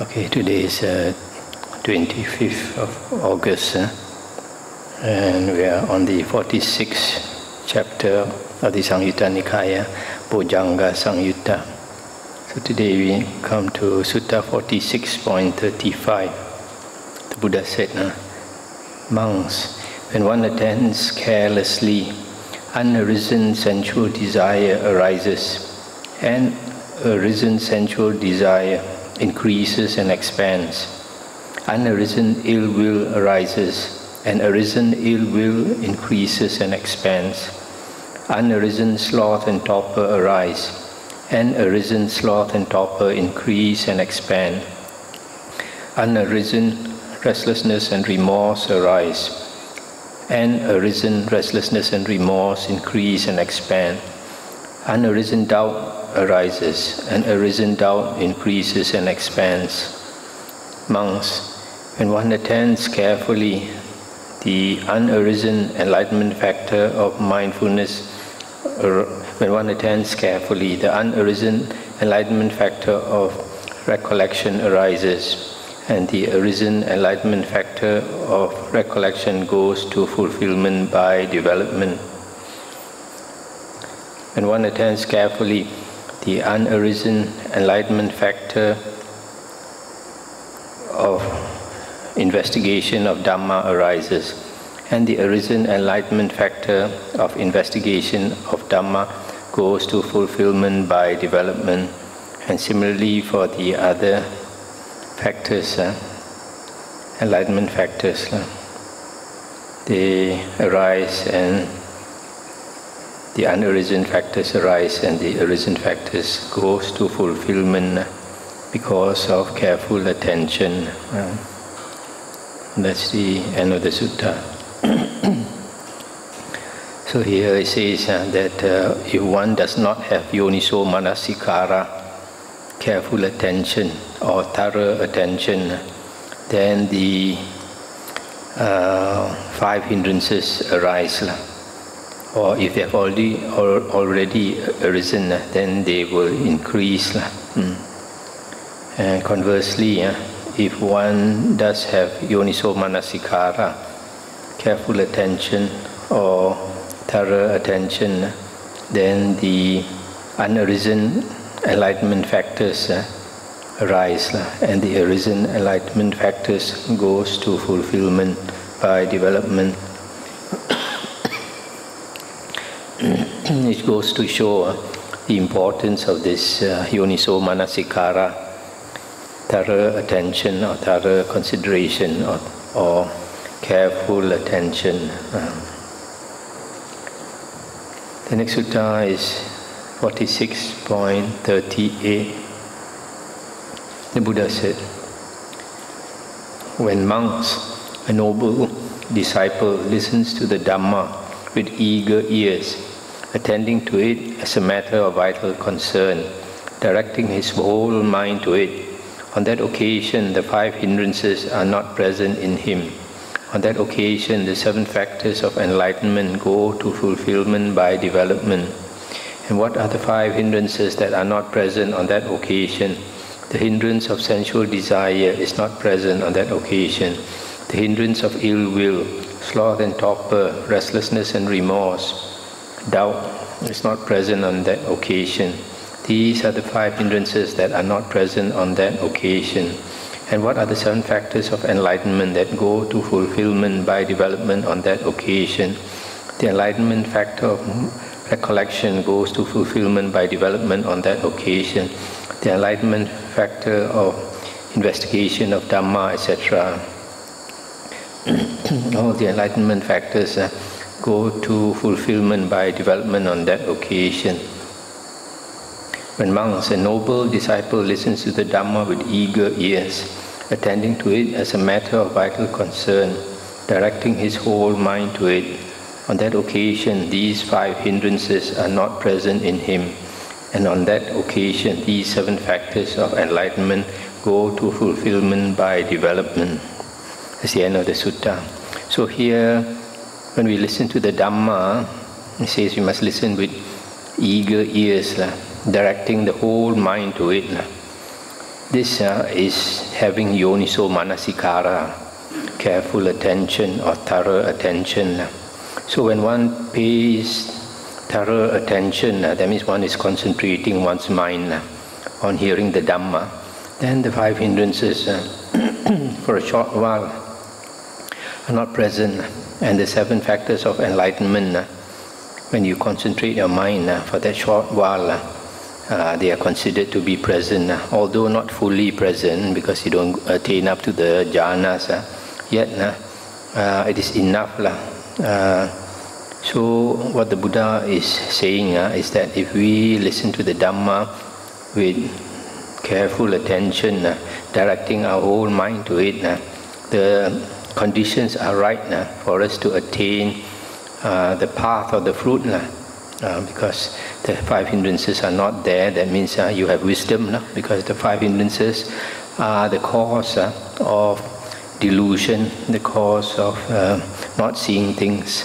Okay, today is 25th of August, and we are on the 46th chapter of the Samyutta Nikaya, Bojjhanga Samyutta. So today we come to Sutta 46.35. The Buddha said, monks, when one attends carelessly, unarisen sensual desire arises, and arisen sensual desire increases and expands. Unarisen ill will arises, and arisen ill will increases and expands. Unarisen sloth and torpor arise, and arisen sloth and torpor increase and expand. Unarisen restlessness and remorse arise, and arisen restlessness and remorse increase and expand. Unarisen doubt arises, and arisen doubt increases and expands. Monks, when one attends carefully, the unarisen enlightenment factor of mindfulness, when one attends carefully, the unarisen enlightenment factor of recollection arises, and the arisen enlightenment factor of recollection goes to fulfillment by development. When one attends carefully, the unarisen enlightenment factor of investigation of Dhamma arises, and the arisen enlightenment factor of investigation of Dhamma goes to fulfillment by development. And similarly for the other factors, enlightenment factors, they arise, and the unarisen factors arise, and the arisen factors goes to fulfillment because of careful attention. That's the end of the sutta. So here it says that if one does not have yoniso manasikara, careful attention or thorough attention, then the 5 hindrances arise. Or if they have already arisen, then they will increase. And conversely, if one does have yoniso manasikara, careful attention or thorough attention, then the unarisen enlightenment factors arise, and the arisen enlightenment factors goes to fulfillment by development. It goes to show the importance of this yoniso manasikara, thorough attention or thorough consideration or careful attention. The next sutta is 46.38. The Buddha said, when monks, a noble disciple, listens to the Dhamma with eager ears, attending to it as a matter of vital concern, directing his whole mind to it, on that occasion the 5 hindrances are not present in him. On that occasion the 7 factors of enlightenment go to fulfillment by development. And what are the 5 hindrances that are not present on that occasion? The hindrance of sensual desire is not present on that occasion. The hindrance of ill will, sloth and torpor, restlessness and remorse, doubt is not present on that occasion. These are the 5 hindrances that are not present on that occasion. And what are the 7 factors of enlightenment that go to fulfillment by development on that occasion? The enlightenment factor of recollection goes to fulfillment by development on that occasion. The enlightenment factor of investigation of Dhamma, etc. All the enlightenment factors go to fulfillment by development on that occasion. When monks, a noble disciple, listens to the Dhamma with eager ears, attending to it as a matter of vital concern, directing his whole mind to it, on that occasion these 5 hindrances are not present in him, and on that occasion these 7 factors of enlightenment go to fulfillment by development. That's the end of the sutta. So here, when we listen to the Dhamma, it says we must listen with eager ears, directing the whole mind to it. This is having yoniso manasikara, careful attention or thorough attention. So when one pays thorough attention, that means one is concentrating one's mind on hearing the Dhamma, then the five hindrances for a short while are not present, and the seven factors of enlightenment, when you concentrate your mind for that short while, they are considered to be present, although not fully present because you don't attain up to the jhanas, yet it is enough. So what the Buddha is saying is that if we listen to the Dhamma with careful attention, directing our whole mind to it, the conditions are right for us to attain the path or the fruit. Because the five hindrances are not there, that means you have wisdom, because the five hindrances are the cause of delusion, the cause of not seeing things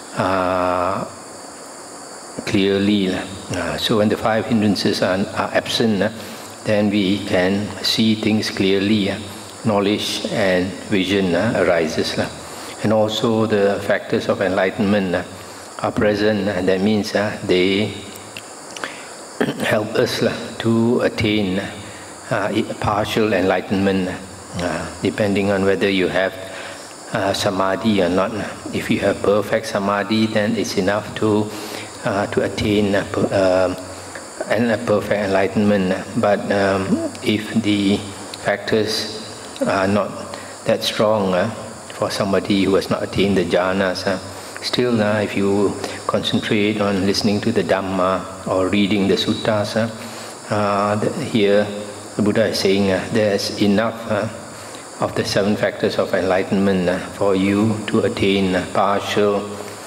clearly. So when the five hindrances are absent, then we can see things clearly, knowledge and vision arises. And also the factors of enlightenment are present, and that means they help us to attain partial enlightenment, depending on whether you have samadhi or not. If you have perfect samadhi, then it's enough to attain perfect enlightenment. But if the factors are not that strong for somebody who has not attained the jhanas, still, if you concentrate on listening to the Dhamma or reading the suttas, here the Buddha is saying there's enough of the seven factors of enlightenment for you to attain partial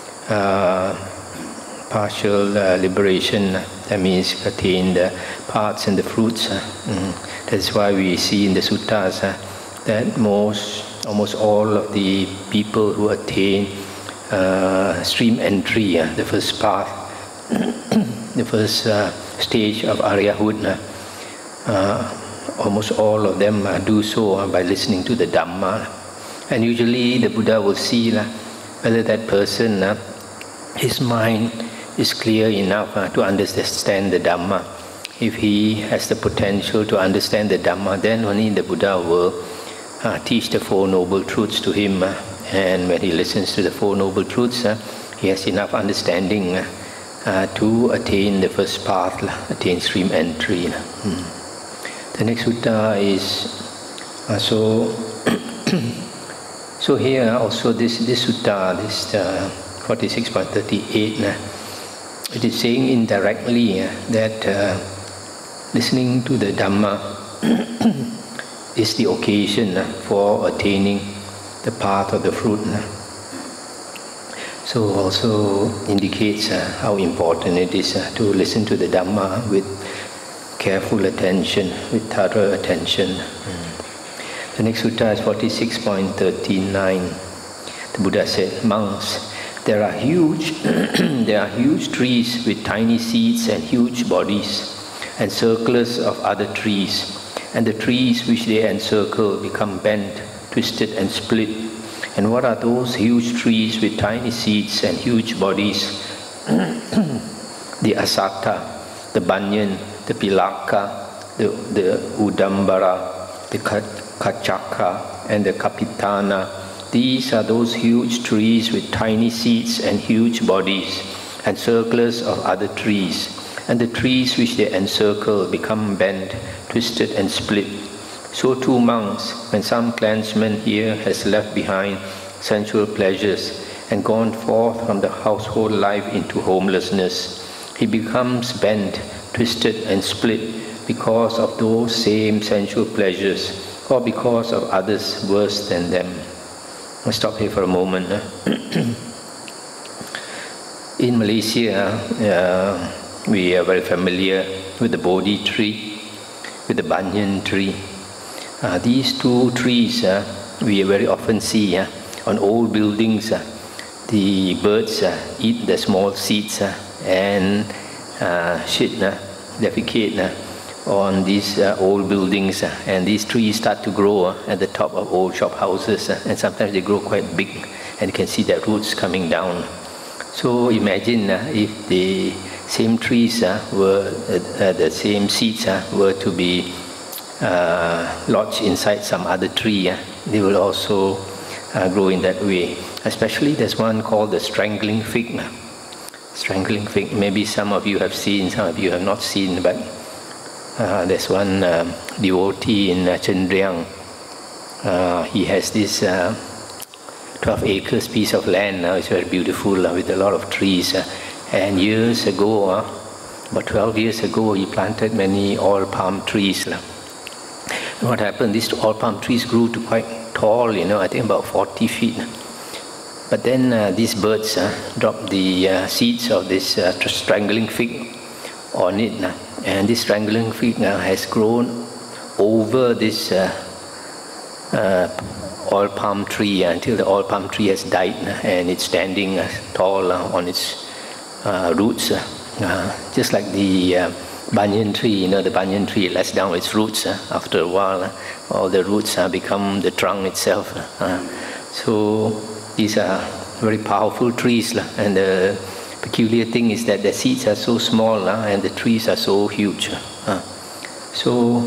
liberation. That means attain the paths and the fruits. That's why we see in the suttas that almost all of the people who attain stream entry, the first path, the first stage of Aryahood, almost all of them do so by listening to the Dhamma. And usually the Buddha will see whether that person, his mind is clear enough to understand the Dhamma. If he has the potential to understand the Dhamma, then only the Buddha will teach the Four Noble Truths to him. And when he listens to the Four Noble Truths, he has enough understanding to attain the first path, attain stream entry. The next sutta is so here also this sutta, this 46.38, it is saying indirectly that listening to the Dhamma is the occasion for attaining the path of the fruit. So also indicates how important it is to listen to the Dhamma with careful attention, with thorough attention. The next sutta is 46.39. The Buddha said, "Monks, there are huge trees with tiny seeds and huge bodies, and circlers of other trees, and the trees which they encircle become bent, twisted and split. And what are those huge trees with tiny seeds and huge bodies? The asata, the banyan, the pilaka, the udambara, the kachaka, and the kapitana. These are those huge trees with tiny seeds and huge bodies, and circlers of other trees. And the trees which they encircle become bent, twisted and split. So too, monks, when some clansman here has left behind sensual pleasures and gone forth from the household life into homelessness, he becomes bent, twisted and split because of those same sensual pleasures or because of others worse than them." I'll stop here for a moment. In Malaysia, we are very familiar with the Bodhi tree, with the banyan tree. These two trees we very often see on old buildings. The birds eat the small seeds and shit, defecate on these old buildings, and these trees start to grow at the top of old shop houses, and sometimes they grow quite big, and you can see their roots coming down. So imagine if the same trees the same seeds were to be lodged inside some other tree, they will also grow in that way. Especially there's one called the strangling fig. Strangling fig, maybe some of you have seen, some of you have not seen, but there's one devotee in Chandriang. He has this 12 acres piece of land. It's very beautiful with a lot of trees. And years ago, about 12 years ago, he planted many oil palm trees. And what happened, these oil palm trees grew to quite tall, I think about 40 feet. But then these birds dropped the seeds of this strangling fig on it. And this strangling fig has grown over this oil palm tree until the oil palm tree has died, and it's standing tall on its roots, just like the banyan tree. The banyan tree lets down its roots. After a while, all the roots become the trunk itself. So these are very powerful trees, and the peculiar thing is that the seeds are so small and the trees are so huge. So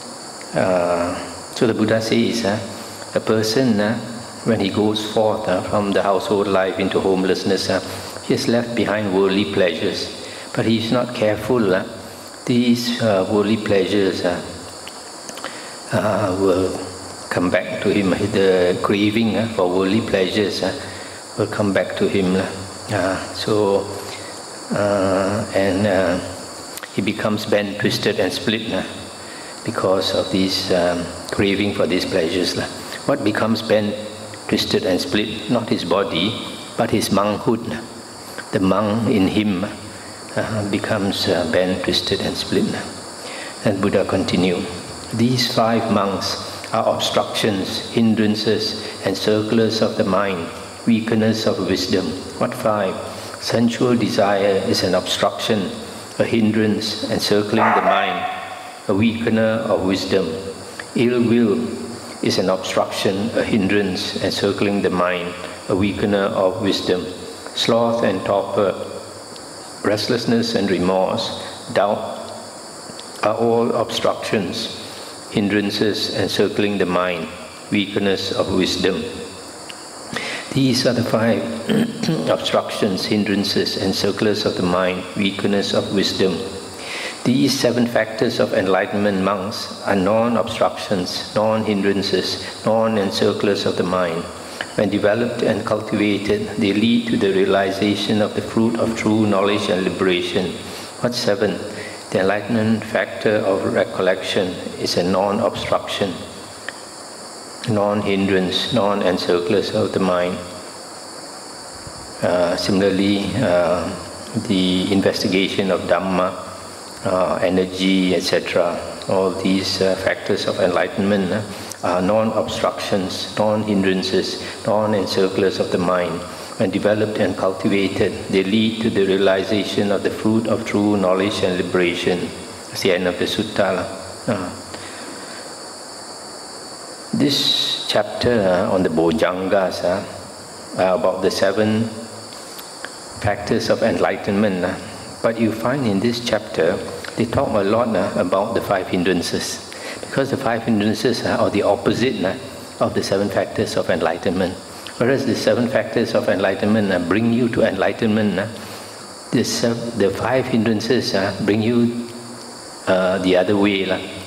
the Buddha says a person, when he goes forth from the household life into homelessness, he has left behind worldly pleasures, but he is not careful. These worldly pleasures will come back to him. The craving for worldly pleasures will come back to him. And he becomes bent, twisted and split because of this craving for these pleasures. What becomes bent, twisted and split? Not his body, but his monkhood. The monk in him becomes bent, twisted and split. And Buddha continued, these 5 monks are obstructions, hindrances and circlers of the mind, weakeners of wisdom. What 5? Sensual desire is an obstruction, a hindrance encircling the mind, a weakener of wisdom. Ill will is an obstruction, a hindrance encircling the mind, a weakener of wisdom. Sloth and torpor, restlessness and remorse, doubt are all obstructions, hindrances encircling the mind, weakeners of wisdom. These are the 5 obstructions, hindrances, and circlers of the mind, weakeners of wisdom. These 7 factors of enlightenment monks are non-obstructions, non-hindrances, non-encirclers of the mind. When developed and cultivated, they lead to the realization of the fruit of true knowledge and liberation. What 7? The enlightenment factor of recollection is a non-obstruction, non-hindrance, non-encirclers of the mind. Similarly, the investigation of Dhamma, energy, etc., all these factors of enlightenment are non-obstructions, non-hindrances, non-encirclers of the mind. When developed and cultivated, they lead to the realization of the fruit of true knowledge and liberation. That's the end of the sutta. This chapter on the Bojjhangas, about the 7 factors of enlightenment, but you find in this chapter, they talk a lot about the 5 hindrances, because the 5 hindrances are the opposite of the 7 factors of enlightenment. Whereas the 7 factors of enlightenment bring you to enlightenment, the 5 hindrances bring you the other way,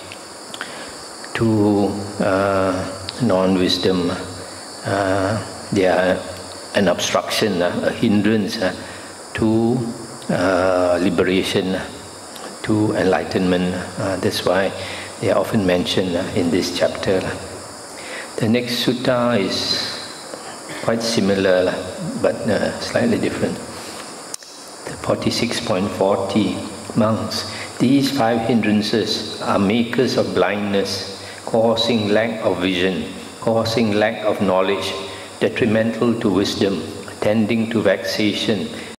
to non-wisdom. They are an obstruction, a hindrance to liberation, to enlightenment. That's why they are often mentioned in this chapter. The next sutta is quite similar, but slightly different. The 46.40, monks. These 5 hindrances are makers of blindness, causing lack of vision, causing lack of knowledge, detrimental to wisdom, tending to vexation,